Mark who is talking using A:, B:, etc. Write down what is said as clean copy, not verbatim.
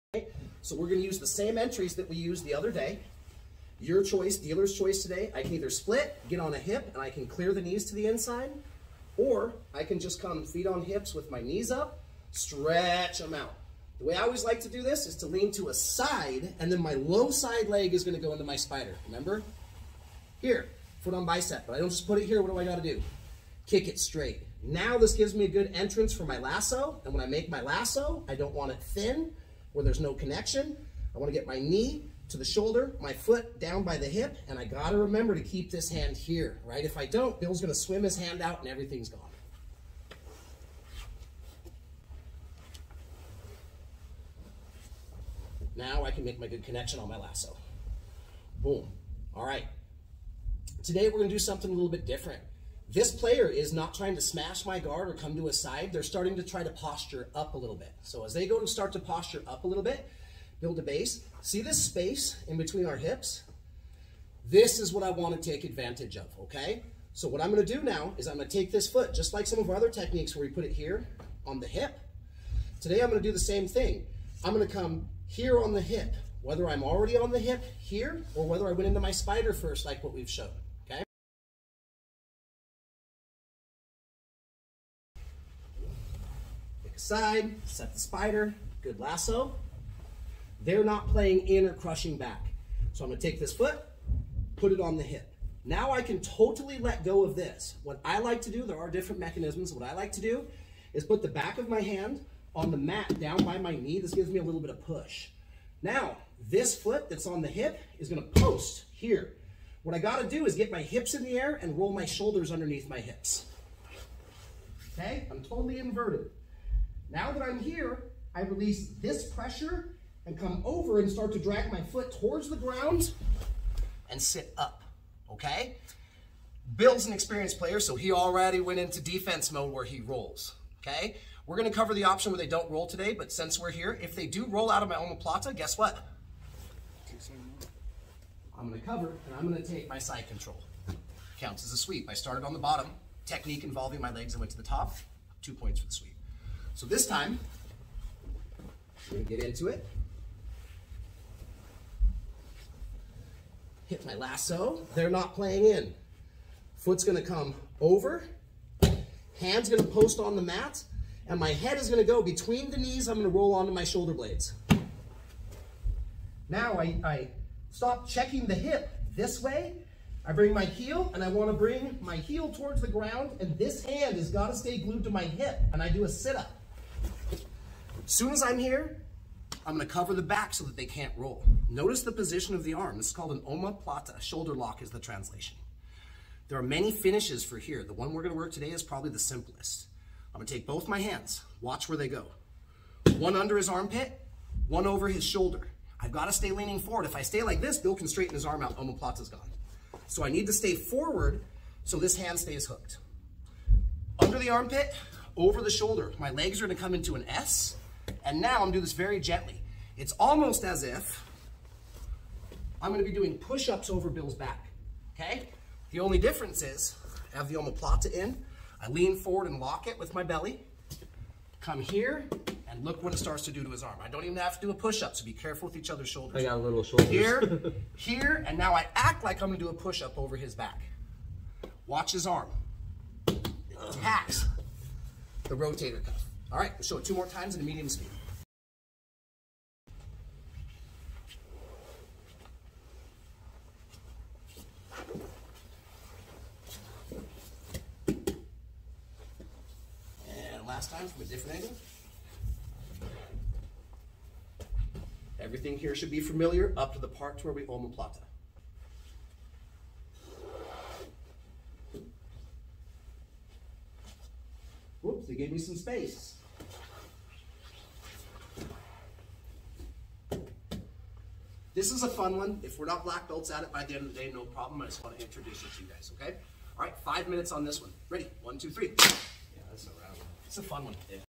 A: So we're going to use the same entries that we used the other day. Your choice, dealer's choice today. I can either split, get on a hip, and I can clear the knees to the inside, or I can just come feet on hips with my knees up, stretch them out. The way I always like to do this is to lean to a side, and then my low side leg is going to go into my spider. Remember? Here, foot on bicep, but I don't just put it here. What do I got to do? Kick it straight. Now this gives me a good entrance for my lasso, and when I make my lasso, I don't want it thin where there's no connection. I want to get my knee to the shoulder, my foot down by the hip, and I got to remember to keep this hand here, right? If I don't, Bill's going to swim his hand out and everything's gone. Now I can make my good connection on my lasso. Boom. All right. Today we're going to do something a little bit different. This player is not trying to smash my guard or come to a side. They're starting to try to posture up a little bit. So as they go to start to posture up a little bit, build a base. See this space in between our hips? This is what I want to take advantage of, okay? So what I'm going to do now is I'm going to take this foot, just like some of our other techniques where we put it here on the hip. Today I'm going to do the same thing. I'm going to come here on the hip, whether I'm already on the hip here or whether I went into my spider first like what we've shown, okay? Pick a side, set the spider, good lasso. They're not playing in or crushing back. So I'm going to take this foot, put it on the hip. Now I can totally let go of this. What I like to do, there are different mechanisms. What I like to do is put the back of my hand on the mat down by my knee. This gives me a little bit of push. Now, this foot that's on the hip is going to post here. What I got to do is get my hips in the air and roll my shoulders underneath my hips. Okay? I'm totally inverted. Now that I'm here, I release this pressure and come over and start to drag my foot towards the ground and sit up. Okay? Bill's an experienced player, so he already went into defense mode where he rolls. Okay? We're going to cover the option where they don't roll today, but since we're here, if they do roll out of my omoplata, guess what? I'm going to cover, and I'm going to take my side control. Counts as a sweep. I started on the bottom, technique involving my legs, and went to the top. 2 points for the sweep. So this time, we're going to get into it. Hit my lasso. They're not playing in. Foot's going to come over. Hand's going to post on the mat. And my head is going to go between the knees. I'm going to roll onto my shoulder blades. Now I stop checking the hip this way. I bring my heel, and I want to bring my heel towards the ground, and this hand has got to stay glued to my hip, and I do a sit-up. As soon as I'm here, I'm going to cover the back so that they can't roll. Notice the position of the arm. This is called an omoplata. Shoulder lock is the translation. There are many finishes for here. The one we're going to work today is probably the simplest. I'm going to take both my hands. Watch where they go. One under his armpit, one over his shoulder. I've got to stay leaning forward. If I stay like this, Bill can straighten his arm out. Omoplata's gone. So I need to stay forward so this hand stays hooked. Under the armpit, over the shoulder. My legs are going to come into an S. And now I'm going to do this very gently. It's almost as if I'm going to be doing push-ups over Bill's back. Okay? The only difference is I have the omoplata in. I lean forward and lock it with my belly. Come here, and look what it starts to do to his arm. I don't even have to do a push-up, so be careful with each other's shoulders.
B: I got little shoulders.
A: Here, here, and now I act like I'm going to do a push-up over his back. Watch his arm. It attacks the rotator cuff. All right, we'll show it 2 more times in a medium speed. Last time from a different angle. Everything here should be familiar up to the part where we omoplata. Whoops, they gave me some space. This is a fun one. If we're not black belts at it by the end of the day, no problem. I just want to introduce it to you guys, okay? All right, 5 minutes on this one. Ready? 1, 2, 3.
B: Yeah, that's a round.
A: It's a fun one. Yeah.